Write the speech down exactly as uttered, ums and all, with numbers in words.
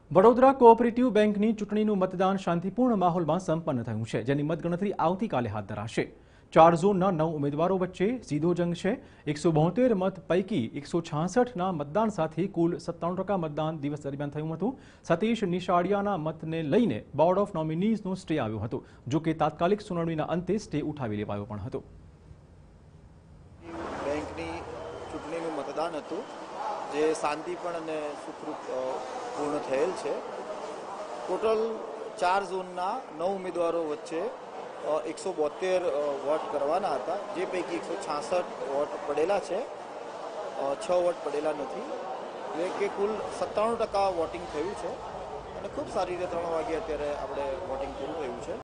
Vadodara cooperative બેંકની ચૂંટણીનું મતદાન શાંતિપૂર્ણ માહોલમાં સંપન્ન થયું છે, જેની મતગણતરી આવતીકાલે હાથ ધરાશે। ચાર ઝોનના નવ ઉમેદવારો વચ્ચે સીધો જંગ છે। એકસો બોતેર મત પૈકી એકસો છાસઠના મતદાન સાથે કુલ સત્તાણું ટકા મતદાન દિવસ દરમિયાન થયું હતું। સતીશ નિશાળિયાના મતને લઈને બોર્ડ ઓફ નોમિનીઝનો સ્ટે આવ્યો હતો, જો કે તાત્કાલિક સુનાવણીના અંતે સ્ટે ઉઠાવી લેવાયો પણ હતો। બેંકની ચૂંટણીનું મતદાન હતું, જે શાંતિપૂર્ણ અને સુખરૂપ પૂર્ણ થયેલ છે। ટોટલ ચાર ઝોનના નવ ઉમેદવારો વચ્ચે એકસો બોતેર વોટ કરવાના હતા, જે પૈકી એકસો છાસઠ વોટ પડેલા છે, છ વોટ પડેલા નથી, એટલે કે કુલ સત્તાણું ટકા વોટિંગ થયું છે અને ખૂબ સારી રીતે ત્રણ વાગે અત્યારે આપણે વોટિંગ પૂરું થયું છે।